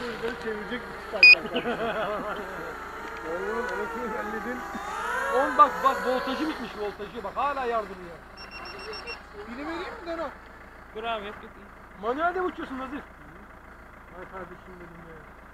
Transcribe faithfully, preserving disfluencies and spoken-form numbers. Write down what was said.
Şuradan çevirecek istersen. Oğlum orasını halledin. On bak bak voltajı bitmiş voltajı bak hala yardırıyor. Biri vereyim mi Deno? Dur abi hep hep. Manuelde mi uçuyorsun Nazif? Ay kardeşim benim ya.